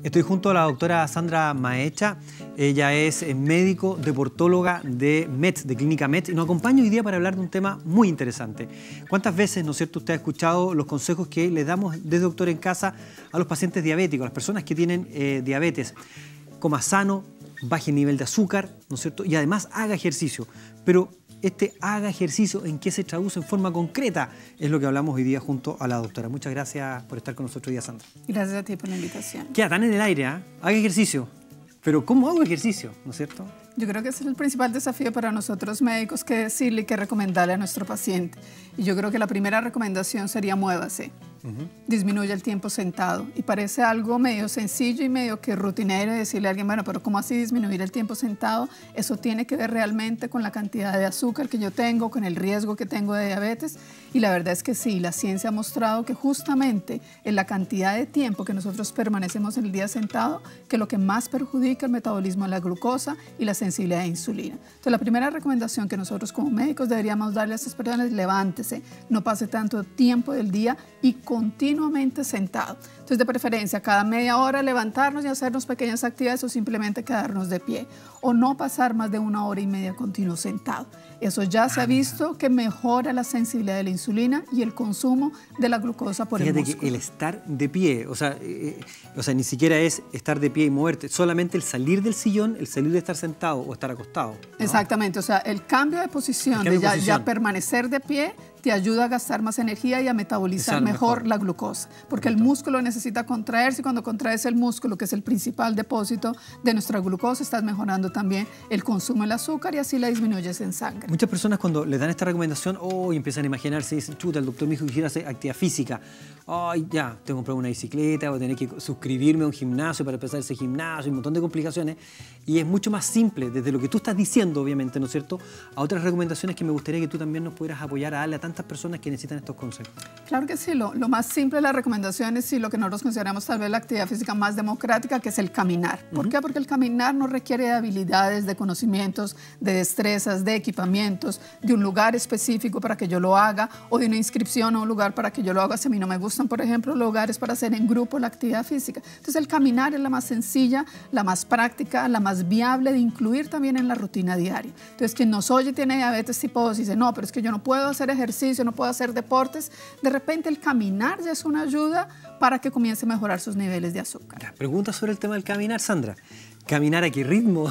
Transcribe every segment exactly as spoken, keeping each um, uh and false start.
Estoy junto a la doctora Sandra Maecha. Ella es médico deportóloga de M E T, de Clínica M E T, y nos acompaña hoy día para hablar de un tema muy interesante. ¿Cuántas veces, no es cierto, usted ha escuchado los consejos que le damos desde Doctor en Casa a los pacientes diabéticos, a las personas que tienen eh, diabetes? Coma sano, baje el nivel de azúcar, ¿no es cierto? Y además haga ejercicio. Pero este haga ejercicio, ¿en qué se traduce en forma concreta? Es lo que hablamos hoy día junto a la doctora. Muchas gracias por estar con nosotros hoy día, Sandra. Gracias a ti por la invitación. Queda tan en el aire, ¿eh? Haga ejercicio. Pero ¿cómo hago ejercicio? ¿No es cierto? Yo creo que ese es el principal desafío para nosotros médicos, que decirle y que recomendarle a nuestro paciente. Y yo creo que la primera recomendación sería muévase. Uh-huh. Disminuye el tiempo sentado. Y parece algo medio sencillo y medio que rutinario decirle a alguien, bueno, pero ¿cómo así disminuir el tiempo sentado? Eso tiene que ver realmente con la cantidad de azúcar que yo tengo, con el riesgo que tengo de diabetes. Y la verdad es que sí, la ciencia ha mostrado que justamente en la cantidad de tiempo que nosotros permanecemos en el día sentado, que lo que más perjudica el metabolismo es la glucosa y la sensibilidad a insulina. Entonces, la primera recomendación que nosotros como médicos deberíamos darle a estas personas es levántese, no pase tanto tiempo del día y continuamente sentado. Entonces, de preferencia, cada media hora levantarnos y hacernos pequeñas actividades o simplemente quedarnos de pie. O no pasar más de una hora y media continuo sentado. Eso ya se ha visto que mejora la sensibilidad de la insulina y el consumo de la glucosa por Fíjate el músculo. Que el estar de pie, o sea, eh, o sea, ni siquiera es estar de pie y moverte, solamente el salir del sillón, el salir de estar sentado o estar acostado, ¿no? Exactamente, o sea, el cambio de posición, cambio de, de ya, posición. ya permanecer de pie, te ayuda a gastar más energía y a metabolizar mejor, mejor la glucosa, porque Correcto. El músculo necesita contraerse y cuando contraes el músculo, que es el principal depósito de nuestra glucosa, estás mejorando también el consumo del azúcar y así la disminuyes en sangre. Muchas personas cuando les dan esta recomendación, oh, y empiezan a imaginarse, dicen, chuta, el doctor me dijo que quisiera hacer actividad física. Ay, oh, ya, tengo que comprar una bicicleta, voy a tener que suscribirme a un gimnasio para empezar ese gimnasio, un montón de complicaciones. Y es mucho más simple, desde lo que tú estás diciendo, obviamente, ¿no es cierto?, a otras recomendaciones que me gustaría que tú también nos pudieras apoyar a darle a tantas personas que necesitan estos consejos. Claro que sí, lo, lo más simple de las recomendaciones y lo que nosotros consideramos tal vez la actividad física más democrática, que es el caminar. ¿Por uh-huh. qué? Porque el caminar no requiere de habilidades, de conocimientos, de destrezas, de equipamientos, de un lugar específico para que yo lo haga o de una inscripción a un lugar para que yo lo haga. Si a mí no me gustan, por ejemplo, lugares para hacer en grupo la actividad física. Entonces el caminar es la más sencilla, la más práctica, la más viable de incluir también en la rutina diaria. Entonces quien nos oye tiene diabetes tipo dos y dice, no, pero es que yo no puedo hacer ejercicio, no puedo hacer deportes. De repente el caminar ya es una ayuda para que comience a mejorar sus niveles de azúcar. Pregunta sobre el tema del caminar, Sandra. ¿Caminar a qué ritmo?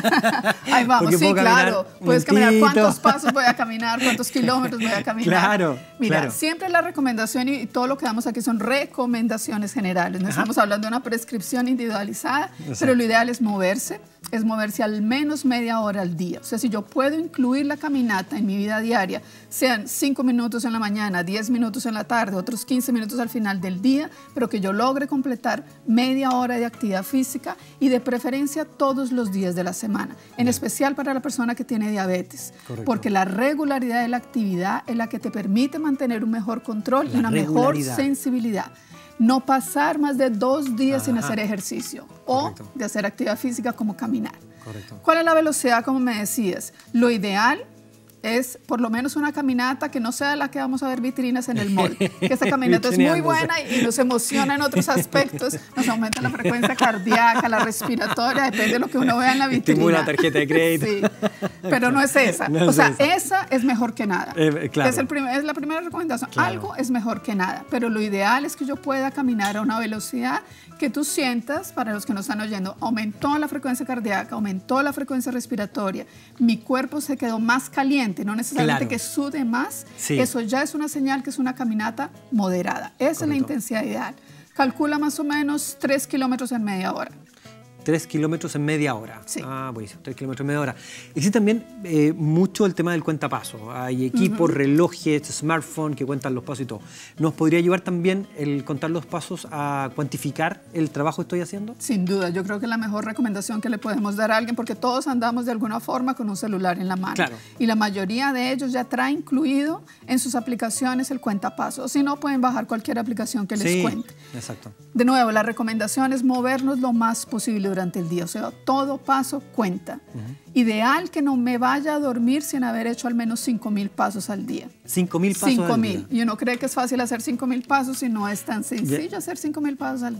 Ahí vamos, sí, claro. Puedes caminar cuántos pasos voy a caminar, cuántos kilómetros voy a caminar. Claro, Mira, claro. siempre la recomendación y todo lo que damos aquí son recomendaciones generales. No Ajá. estamos hablando de una prescripción individualizada, Exacto. pero lo ideal es moverse, es moverse al menos media hora al día. O sea, si yo puedo incluir la caminata en mi vida diaria, sean cinco minutos en la mañana, diez minutos en la tarde, otros quince minutos al final del día, pero que yo logre completar media hora de actividad física y de preferencia todos los días de la semana, en especial para la persona que tiene diabetes, Correcto. Porque la regularidad de la actividad es la que te permite mantener un mejor control la y una mejor sensibilidad. No pasar más de dos días Ajá. sin hacer ejercicio Correcto. O de hacer actividad física como caminar. Correcto. ¿Cuál es la velocidad, como me decías? Lo ideal es por lo menos una caminata que no sea la que vamos a ver vitrinas en el mall. Que esa caminata es muy buena y nos emociona en otros aspectos, nos aumenta la frecuencia cardíaca, la respiratoria, depende de lo que uno vea en la vitrina. Tengo una tarjeta de crédito. Sí, pero no es esa. No o es sea, esa. esa es mejor que nada. Eh, claro. es, el primer, es la primera recomendación. Claro. Algo es mejor que nada, pero lo ideal es que yo pueda caminar a una velocidad que tú sientas, para los que nos están oyendo, aumentó la frecuencia cardíaca, aumentó la frecuencia respiratoria, mi cuerpo se quedó más caliente, no necesariamente claro. que sude más, sí. eso ya es una señal que es una caminata moderada. Esa Correcto. Es la intensidad ideal. Calcula más o menos tres kilómetros en media hora. Tres kilómetros en media hora. Sí. Ah, buenísimo, tres kilómetros en media hora. Existe también eh, mucho el tema del cuentapasos. Hay equipos, uh-huh. relojes, smartphones que cuentan los pasos y todo. ¿Nos podría ayudar también el contar los pasos a cuantificar el trabajo que estoy haciendo? Sin duda, yo creo que es la mejor recomendación que le podemos dar a alguien, porque todos andamos de alguna forma con un celular en la mano. Claro. Y la mayoría de ellos ya trae incluido en sus aplicaciones el cuentapasos. O si no, pueden bajar cualquier aplicación que les sí, cuente. Exacto. De nuevo, la recomendación es movernos lo más posible durante el día, o sea, todo paso cuenta. Uh-huh. Ideal que no me vaya a dormir sin haber hecho al menos cinco mil pasos al día. ¿cinco mil pasos cinco al mil. día? Y uno cree que es fácil hacer cinco mil pasos y no es tan sencillo yeah. hacer cinco mil pasos al día.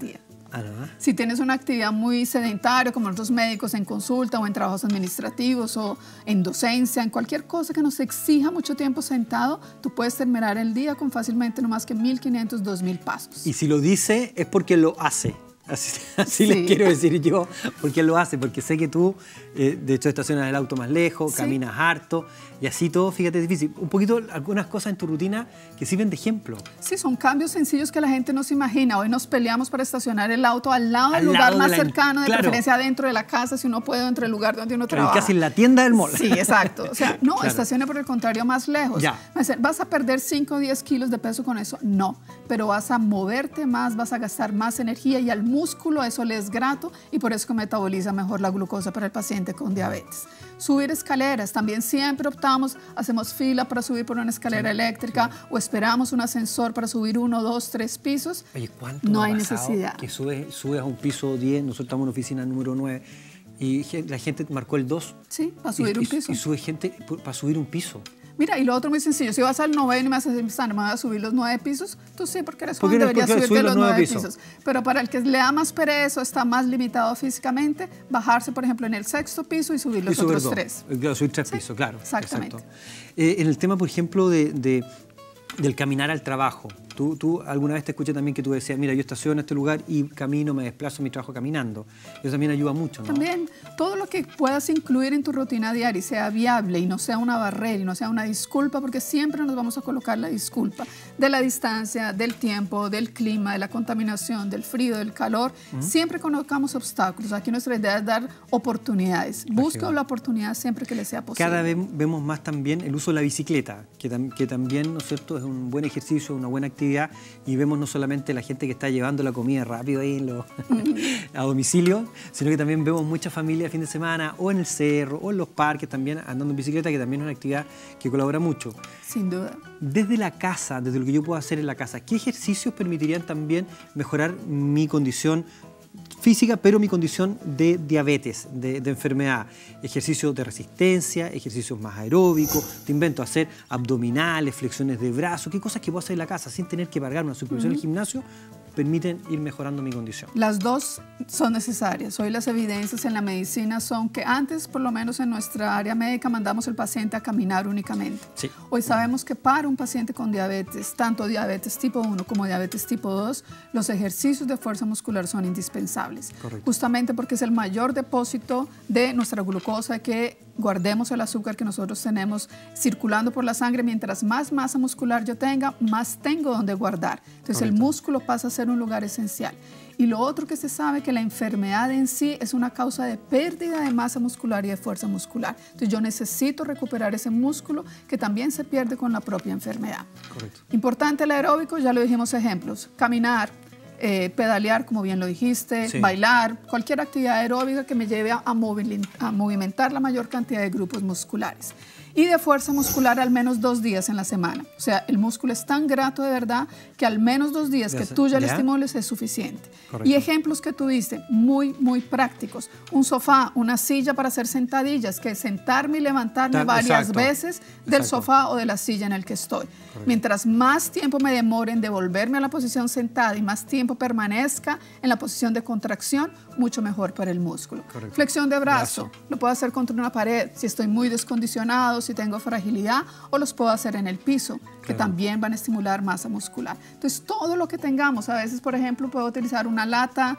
Ah, ¿no? Si tienes una actividad muy sedentaria, como otros médicos en consulta o en trabajos administrativos o en docencia, en cualquier cosa que nos exija mucho tiempo sentado, tú puedes terminar el día con fácilmente no más que mil quinientos, dos mil pasos. Y si lo dice es porque lo hace. Así, así sí. les quiero decir yo, porque lo hace, porque sé que tú, eh, de hecho, estacionas el auto más lejos, sí. caminas harto, y así todo, fíjate, es difícil. Un poquito, algunas cosas en tu rutina que sirven de ejemplo. Sí, son cambios sencillos que la gente no se imagina. Hoy nos peleamos para estacionar el auto al lado del lugar lado más de la, cercano, de claro. preferencia dentro de la casa, si uno puede, dentro del lugar donde uno Pero trabaja. casi en la tienda del mall. Sí, exacto. O sea, no, claro. estacione por el contrario más lejos. Ya. ¿Vas a perder cinco o diez kilos de peso con eso? No, pero vas a moverte más, vas a gastar más energía y al músculo eso le es grato y por eso que metaboliza mejor la glucosa para el paciente con diabetes. Subir escaleras, también siempre optamos, hacemos fila para subir por una escalera sí, eléctrica sí. o esperamos un ascensor para subir uno, dos, tres pisos. Oye, ¿cuánto no ha hay pasado necesidad. Que subes, subes a un piso diez, nosotros estamos en oficina número nueve y la gente marcó el dos. Sí, para subir y, un y, piso. Y sube gente para subir un piso. Mira, y lo otro muy sencillo, si vas al noveno y me vas a decir, ¿me vas a subir los nueve pisos? Tú sí, porque eres joven, deberías subirte subir los nueve pisos. pisos. Pero para el que le da más pereza, está más limitado físicamente, bajarse, por ejemplo, en el sexto piso y subir los y otros dos. tres. Claro, subir tres sí, pisos, claro. Exactamente. Eh, en el tema, por ejemplo, de, de, del caminar al trabajo, Tú, tú alguna vez te escuché también que tú decías, mira, yo estaciono en este lugar y camino, me desplazo a mi trabajo caminando. Eso también ayuda mucho, ¿no? También, todo lo que puedas incluir en tu rutina diaria y sea viable y no sea una barrera y no sea una disculpa, porque siempre nos vamos a colocar la disculpa de la distancia, del tiempo, del clima, de la contaminación, del frío, del calor. Uh-huh. Siempre colocamos obstáculos. Aquí nuestra idea es dar oportunidades. Busca la oportunidad siempre que le sea posible. Cada vez vemos más también el uso de la bicicleta, que, tam que también, ¿no es cierto?, es un buen ejercicio, una buena actividad. Y vemos no solamente la gente que está llevando la comida rápido ahí en los, a domicilio, sino que también vemos muchas familias el fin de semana o en el cerro o en los parques también andando en bicicleta, que también es una actividad que colabora mucho. Sin duda. Desde la casa, desde lo que yo puedo hacer en la casa, ¿qué ejercicios permitirían también mejorar mi condición física, pero mi condición de diabetes, de, de enfermedad? Ejercicios de resistencia, ejercicios más aeróbicos, te invento hacer abdominales, flexiones de brazos, qué cosas que puedo hacer en la casa sin tener que pagar una suscripción uh-huh. al gimnasio, permiten ir mejorando mi condición. Las dos son necesarias. Hoy las evidencias en la medicina son que antes, por lo menos en nuestra área médica, mandamos al paciente a caminar únicamente. Sí. Hoy sabemos que para un paciente con diabetes, tanto diabetes tipo uno como diabetes tipo dos, los ejercicios de fuerza muscular son indispensables. Correcto. Justamente porque es el mayor depósito de nuestra glucosa, que guardemos el azúcar que nosotros tenemos circulando por la sangre. Mientras más masa muscular yo tenga, más tengo donde guardar. Entonces Correcto. El músculo pasa a ser un lugar esencial. Y lo otro que se sabe, que la enfermedad en sí es una causa de pérdida de masa muscular y de fuerza muscular. Entonces yo necesito recuperar ese músculo que también se pierde con la propia enfermedad. Correcto. Importante el aeróbico, ya lo dijimos ejemplos, caminar, eh, pedalear, como bien lo dijiste, sí. bailar, cualquier actividad aeróbica que me lleve a, a, a movimentar la mayor cantidad de grupos musculares. Y de fuerza muscular al menos dos días en la semana. O sea, el músculo es tan grato de verdad que al menos dos días que tú ya, ya le estimules es suficiente. Correcto. Y ejemplos que tú diste, muy, muy prácticos. Un sofá, una silla para hacer sentadillas, que sentarme y levantarme Ta varias exacto. veces del exacto. sofá o de la silla en el que estoy. Correcto. Mientras más tiempo me demore en devolverme a la posición sentada y más tiempo permanezca en la posición de contracción, mucho mejor para el músculo. Correcto. Flexión de brazo, brazo, lo puedo hacer contra una pared si estoy muy descondicionado, si tengo fragilidad, o los puedo hacer en el piso, que claro. también van a estimular masa muscular. Entonces, todo lo que tengamos, a veces, por ejemplo, puedo utilizar una lata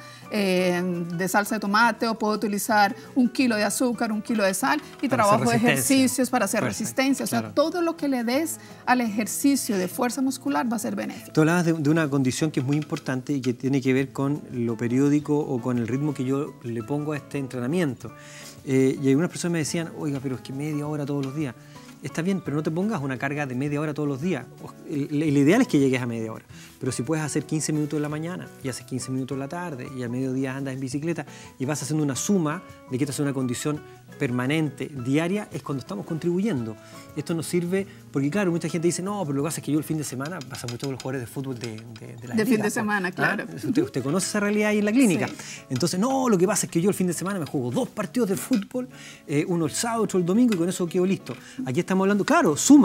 eh, de salsa de tomate, o puedo utilizar un kilo de azúcar, un kilo de sal, y para trabajo ejercicios para hacer Fuerza, resistencia. O sea, claro. todo lo que le des al ejercicio de fuerza muscular va a ser benéfico. Tú hablabas de, de una condición que es muy importante y que tiene que ver con lo periódico o con el ritmo que yo le pongo a este entrenamiento. Eh, y algunas personas me decían, oiga, pero es que media hora todos los días. Está bien, pero no te pongas una carga de media hora todos los días. El, el ideal es que llegues a media hora. Pero si puedes hacer quince minutos en la mañana y haces quince minutos en la tarde y al mediodía andas en bicicleta y vas haciendo una suma de que esta es una condición permanente, diaria, es cuando estamos contribuyendo. Esto nos sirve porque, claro, mucha gente dice, no, pero lo que pasa es que yo el fin de semana, pasa mucho con los jugadores de fútbol de, de, de la De liga, fin de semana, ¿ah? claro. Usted, usted conoce esa realidad ahí en la clínica. Sí. Entonces, no, lo que pasa es que yo el fin de semana me juego dos partidos de fútbol, eh, uno el sábado, otro el domingo, y con eso quedo listo. Aquí estamos hablando, claro, suma,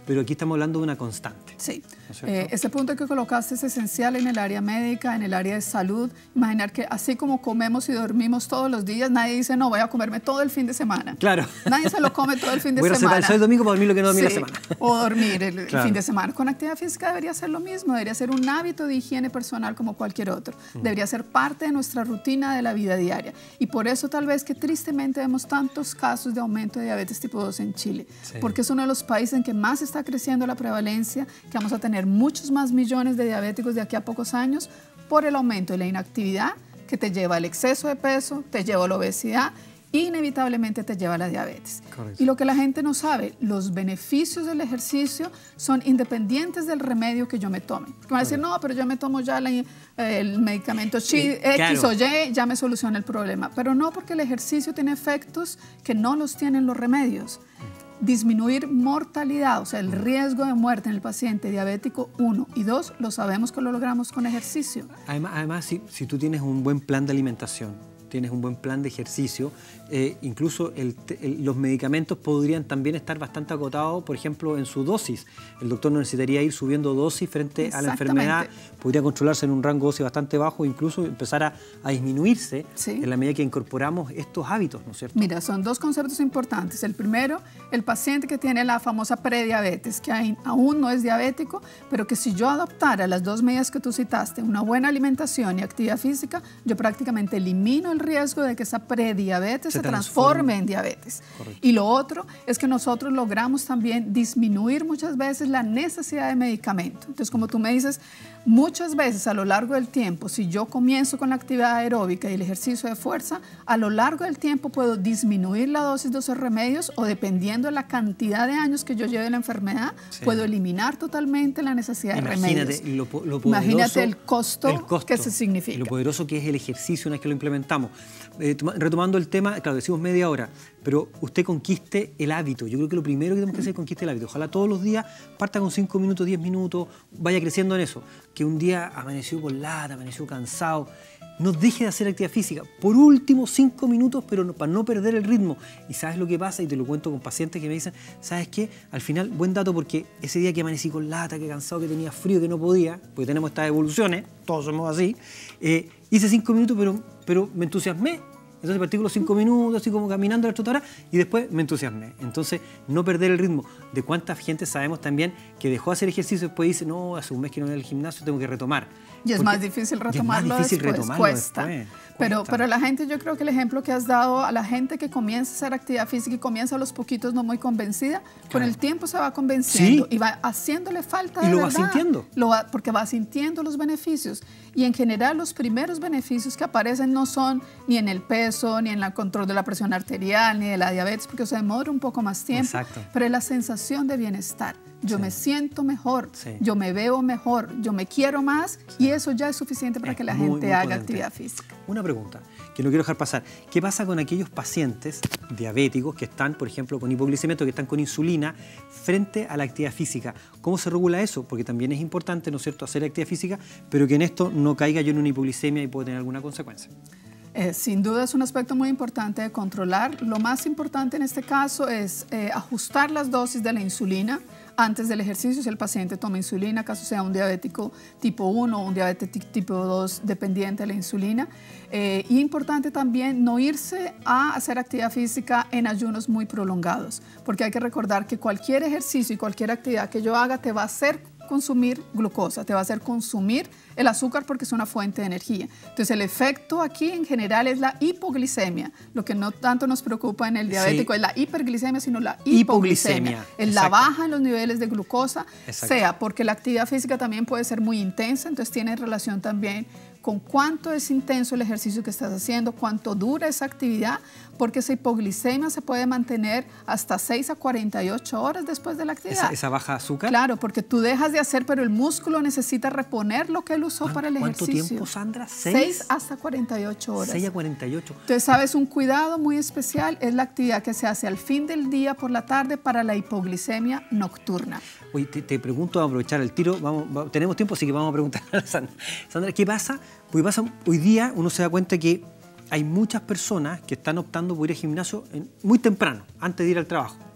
pero aquí estamos hablando de una constante. Sí, ¿no es eh, ese punto que colocaste es esencial en el área médica, en el área de salud. Imaginar que así como comemos y dormimos todos los días, nadie dice, no, voy a comerme todo el fin de semana. Claro. Nadie se lo come todo el fin de voy a semana. el sábado y domingo para dormir lo que no dormí sí, la semana. O dormir el, el claro. fin de semana. Con actividad física debería ser lo mismo, debería ser un hábito de higiene personal como cualquier otro. Mm. Debería ser parte de nuestra rutina de la vida diaria. Y por eso tal vez que tristemente vemos tantos casos de aumento de diabetes tipo dos en Chile. Sí. Porque es uno de los países en que más está creciendo la prevalencia, que vamos a tener muchos más millones de diabéticos de aquí a pocos años por el aumento de la inactividad que te lleva al exceso de peso, te lleva a la obesidad e inevitablemente te lleva a la diabetes. Correcto. Y lo que la gente no sabe, los beneficios del ejercicio son independientes del remedio que yo me tome. Porque van a decir, no, pero yo me tomo ya la, el medicamento X claro. o Y, ya me soluciona el problema. Pero no, porque el ejercicio tiene efectos que no los tienen los remedios. Disminuir mortalidad, o sea, el riesgo de muerte en el paciente diabético uno y dos, lo sabemos que lo logramos con ejercicio. Además, además si, si tú tienes un buen plan de alimentación, tienes un buen plan de ejercicio, eh, incluso el, el, los medicamentos podrían también estar bastante acotados, por ejemplo, en su dosis. El doctor no necesitaría ir subiendo dosis frente a la enfermedad, podría controlarse en un rango de dosis bastante bajo, incluso empezar a, a disminuirse sí. en la medida que incorporamos estos hábitos, ¿no es cierto? Mira, son dos conceptos importantes. El primero, el paciente que tiene la famosa prediabetes, que hay, aún no es diabético, pero que si yo adoptara las dos medidas que tú citaste, una buena alimentación y actividad física, yo prácticamente elimino el riesgo de que esa prediabetes se, se transforme en diabetes. Correcto. Y lo otro es que nosotros logramos también disminuir muchas veces la necesidad de medicamento. Entonces, como tú me dices, muchas veces a lo largo del tiempo, si yo comienzo con la actividad aeróbica y el ejercicio de fuerza, a lo largo del tiempo puedo disminuir la dosis de esos remedios o dependiendo de la cantidad de años que yo lleve la enfermedad, sí. puedo eliminar totalmente la necesidad Imagínate de remedios. Lo, lo poderoso, Imagínate el costo, el costo que se significa. Lo poderoso que es el ejercicio una vez que lo implementamos. Eh, retomando el tema, claro, decimos media hora, pero usted conquiste el hábito. Yo creo que lo primero que tenemos que hacer es conquiste el hábito. Ojalá todos los días parta con cinco minutos, diez minutos, vaya creciendo en eso. Que un día amaneció con lata, amaneció cansado, no deje de hacer actividad física. Por último, cinco minutos, pero no, para no perder el ritmo. Y ¿sabes lo que pasa? Y te lo cuento con pacientes que me dicen, ¿sabes qué? Al final, buen dato, porque ese día que amanecí con lata, que cansado, que tenía frío, que no podía, porque tenemos estas evoluciones, todos somos así, eh, hice cinco minutos, pero, pero me entusiasmé. Entonces partí con los cinco minutos, así como caminando la trotadora, y después me entusiasmé. Entonces, no perder el ritmo. De cuánta gente sabemos también que dejó de hacer ejercicio y después dice, no, hace un mes que no voy al gimnasio, tengo que retomar. Y es Porque más difícil retomarlo es más difícil después, retomarlo cuesta. Después, pero, cuesta. pero la gente, yo creo que el ejemplo que has dado a la gente que comienza a hacer actividad física y comienza a los poquitos no muy convencida, claro. con el tiempo se va convenciendo sí. y va haciéndole falta y de lo verdad. va sintiendo. Lo va, porque va sintiendo los beneficios. Y en general los primeros beneficios que aparecen no son ni en el peso, ni en el control de la presión arterial, ni de la diabetes, porque se demora un poco más tiempo, Exacto. pero es la sensación de bienestar. Yo sí. me siento mejor, sí. yo me veo mejor, yo me quiero más sí. y eso ya es suficiente para es que la muy, gente muy haga potente. actividad física. Una pregunta que no quiero dejar pasar. ¿Qué pasa con aquellos pacientes diabéticos que están, por ejemplo, con hipoglicemiento, que están con insulina frente a la actividad física? ¿Cómo se regula eso? Porque también es importante, ¿no es cierto?, hacer actividad física, pero que en esto no caiga yo en una hipoglicemia y pueda tener alguna consecuencia. Eh, sin duda es un aspecto muy importante de controlar. Lo más importante en este caso es eh, ajustar las dosis de la insulina antes del ejercicio, si el paciente toma insulina, acaso sea un diabético tipo uno o un diabético tipo dos dependiente de la insulina. Eh, y importante también no irse a hacer actividad física en ayunos muy prolongados, porque hay que recordar que cualquier ejercicio y cualquier actividad que yo haga te va a hacer consumir glucosa, te va a hacer consumir el azúcar porque es una fuente de energía. Entonces el efecto aquí en general es la hipoglicemia. Lo que no tanto nos preocupa en el diabético sí. es la hiperglicemia, sino la hipoglicemia. hipoglicemia. Es la baja en los niveles de glucosa, Exacto. sea porque la actividad física también puede ser muy intensa, entonces tiene relación también con cuánto es intenso el ejercicio que estás haciendo, cuánto dura esa actividad, porque esa hipoglicemia se puede mantener hasta seis a cuarenta y ocho horas después de la actividad. ¿Esa, esa baja azúcar? Claro, porque tú dejas de hacer, pero el músculo necesita reponer lo que él usó para el ¿Cuánto ejercicio. ¿Cuánto tiempo, Sandra? ¿Seis? seis hasta cuarenta y ocho horas. seis a cuarenta y ocho. Entonces, sabes, un cuidado muy especial es la actividad que se hace al fin del día por la tarde para la hipoglicemia nocturna. Oye, te, te pregunto, vamos a aprovechar el tiro, vamos, vamos, tenemos tiempo, así que vamos a preguntar a Sandra. Sandra, ¿qué pasa? Porque pasa, hoy día uno se da cuenta que hay muchas personas que están optando por ir al gimnasio en, muy temprano, antes de ir al trabajo.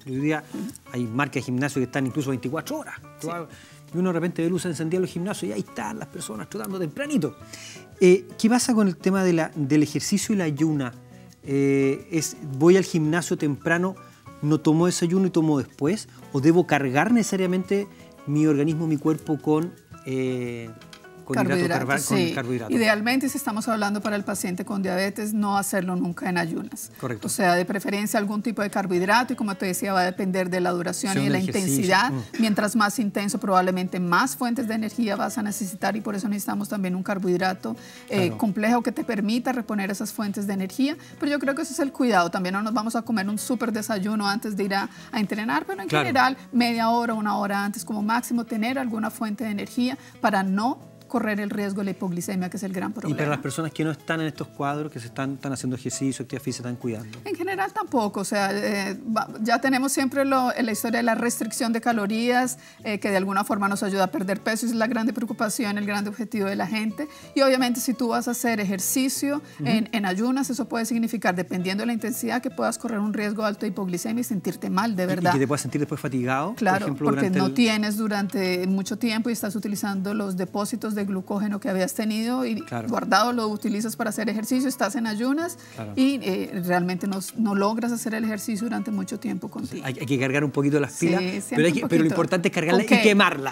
Hoy día hay marcas de gimnasio que están incluso veinticuatro horas. Sí. Y uno de repente ve luces encendidas en los gimnasios y ahí están las personas trotando tempranito. Eh, ¿Qué pasa con el tema de la, del ejercicio y la ayuna? Eh, es, ¿Voy al gimnasio temprano, no tomo desayuno y tomo después? ¿O debo cargar necesariamente mi organismo, mi cuerpo con... Eh, Con carbohidratos, hidrato, sí. con carbohidratos. Idealmente, si estamos hablando para el paciente con diabetes, no hacerlo nunca en ayunas. Correcto. O sea, de preferencia algún tipo de carbohidrato y como te decía, va a depender de la duración Son y de la ejercicio. intensidad. Mm. Mientras más intenso, probablemente más fuentes de energía vas a necesitar y por eso necesitamos también un carbohidrato eh, claro. complejo que te permita reponer esas fuentes de energía. Pero yo creo que ese es el cuidado. También no nos vamos a comer un súper desayuno antes de ir a, a entrenar, pero en claro. general, media hora, una hora antes como máximo, tener alguna fuente de energía para no correr el riesgo de la hipoglicemia, que es el gran problema. Y para las personas que no están en estos cuadros, que se están, están haciendo ejercicio, actividad física, se están cuidando. En general tampoco, o sea, eh, ya tenemos siempre lo, la historia de la restricción de calorías, eh, que de alguna forma nos ayuda a perder peso, es la grande preocupación, el grande objetivo de la gente. Y obviamente si tú vas a hacer ejercicio uh-huh. en, en ayunas, eso puede significar, dependiendo de la intensidad, que puedas correr un riesgo alto de hipoglicemia y sentirte mal, de verdad. Y que te puedas sentir después fatigado, claro, por ejemplo, porque no el... tienes durante mucho tiempo y estás utilizando los depósitos de glucógeno que habías tenido y claro. guardado, lo utilizas para hacer ejercicio, estás en ayunas claro. y eh, realmente no, no logras hacer el ejercicio durante mucho tiempo contigo. Hay, hay que cargar un poquito las pilas, sí, pero, hay que, pero lo importante es cargarla y quemarla.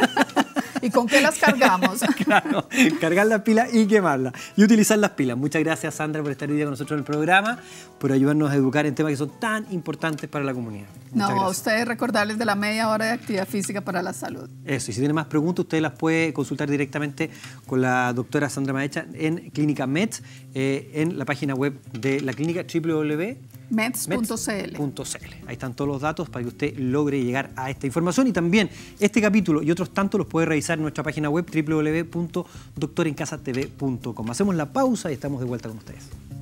¿Y con qué las cargamos? Claro, cargar las pilas y quemarlas. Y utilizar las pilas. Muchas gracias, Sandra, por estar hoy día con nosotros en el programa, por ayudarnos a educar en temas que son tan importantes para la comunidad. Muchas no, gracias. A ustedes recordarles de la media hora de actividad física para la salud. Eso, y si tienen más preguntas, ustedes las pueden consultar directamente con la doctora Sandra Maecha en Clínica Mets, eh, en la página web de la clínica doble u doble u doble u punto mets punto c l. Ahí están todos los datos para que usted logre llegar a esta información y también este capítulo y otros tantos los puede revisar en nuestra página web doble u doble u doble u punto doctor en casa t v punto com. Hacemos la pausa y estamos de vuelta con ustedes.